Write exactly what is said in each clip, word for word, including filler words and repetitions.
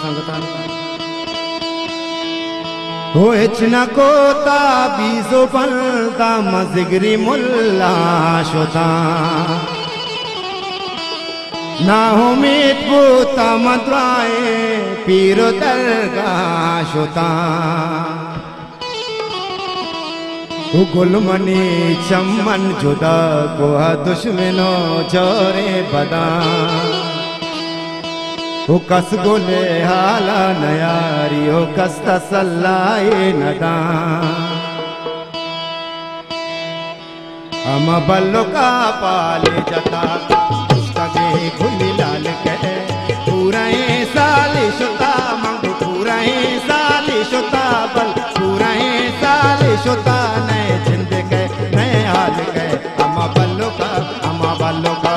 संगता हो इचना कोता बीजो बनता मजिगरी मुल्ला शोता ना उम्मीद बूता मद्राए पीरो दरगाह शोता गुलमनी चमन जुदा गोहा दुश्मनों जोरे बदा हो कस गोले हाला नयारी हो कस तसल्लाए नदा हम बल्लो का पाले जता तगे गुली लाल के पूरा साल शुता मंग पूरा साल शुता बल पूरा साल शुता नए जिंद के नए हाल के अमा बल्लो का अमा बल्लो का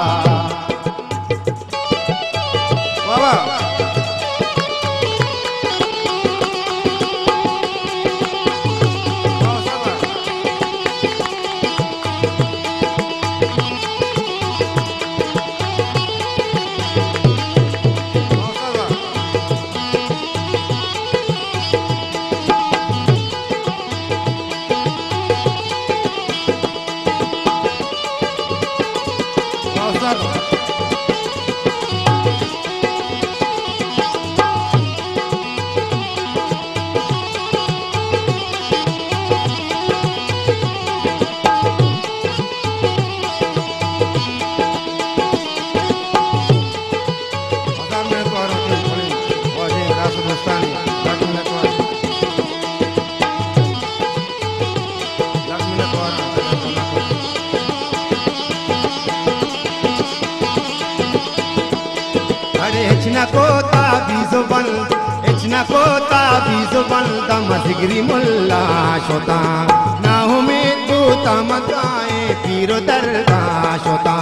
इचना कोता बीजो बन इचना कोता बीजो बन दम जिगरी मुल्ला शोता ना उम्मीद बूता मदाए पीरो दरगाह शोता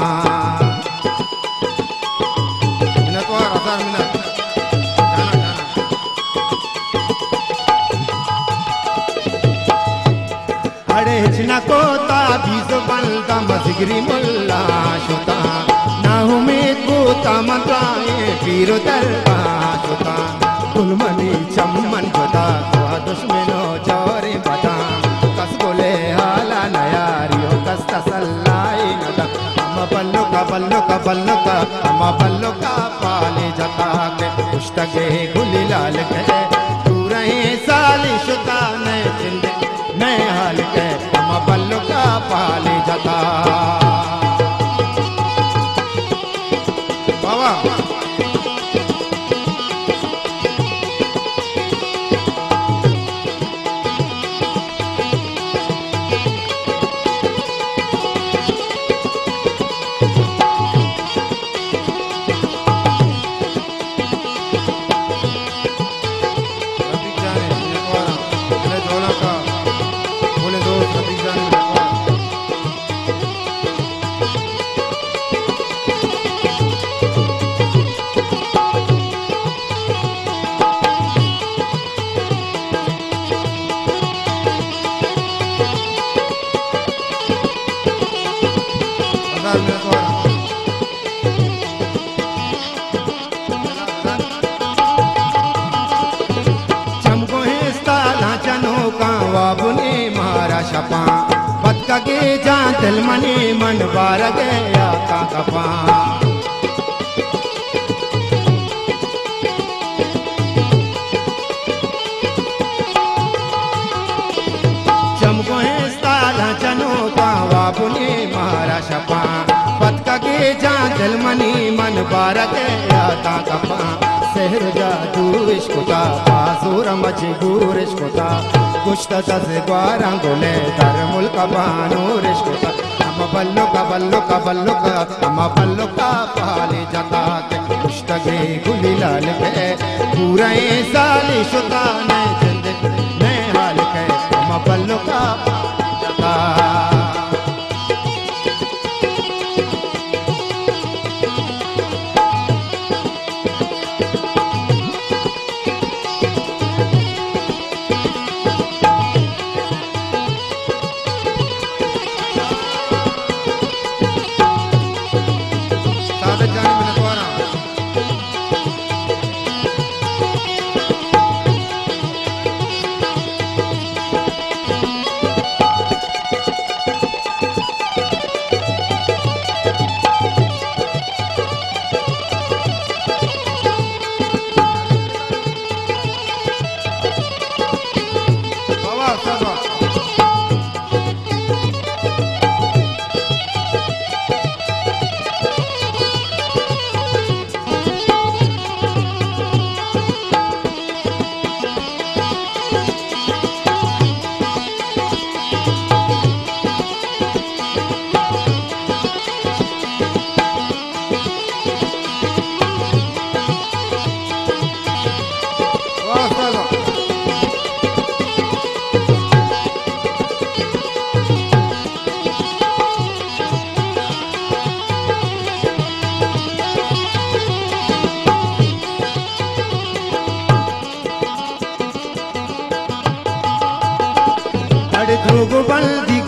मिनट और हजार मिनट अरे इचना कोता बीजो बन दम जिगरी मुल्ला शोता ना उम्मीद बूता मदाए पीरो दरगाह शोता गुलमनी चमन जुदा गोहा दुश्मनों जोरे बदा कस गोले हाला नयारियो कस तसल्लाई नदा हम बल्लो का बल्लो का बल्लो का हम बल्लो का पाले जता के पुस्तके गुली लाल के पूरा साल शुदा नए जिंद नए हाल के हम बल्लो का पाले जता बाबा शपा बदका के जा दिल मनी मन बार गया का कपा चमको है साला चनो का वाबुनी मारा शपा बदका के जा दिल मनी मन बार गया का कपा शहर जादू इश्कुता पासूर मजबूर इश्कुता कुश्ता से ग्वारंगोले दर मुल्क बानूर इश्कुता हम बल्लो का बल्लो का बल्लो का हम बल्लो का पाले जता के कुश्तगे गुली लाल के पूरा साल शुता नए जिंद नए हाल के हम बल्लो का जता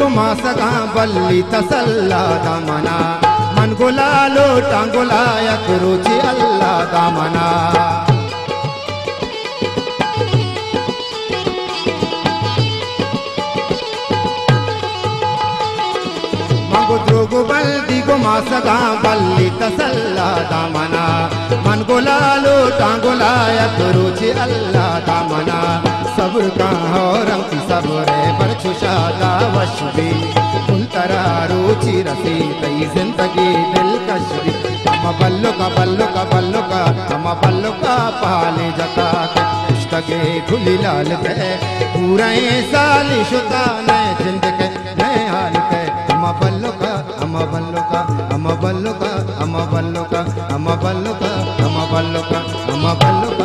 मासगा बल्ली तसल्ला दामना मन गुलालो टांगुला यक रुचि अल्लाह दामना द्रोगो बल्दी गो मासगा बल्ली तसल्ला दामना मन गुलालो टांगुला यक रुचि अल्लाह दामना सब्र का रंग सब्र पर छुशादा वशबी तरा रुचि रसी कई जिंदगी दिलकश भी हम बल्लो का बल्लो का बल्लो का हम बल्लो का पाले जका इश्तगे खुली लाल के पूरा साली शुदा नए जिंदगी नए हाल के हम बल्लो का हम बल्लो का हम बल्लो का हम बल्लो का हम बल्लो का हम बल्लो का हम बल्लो का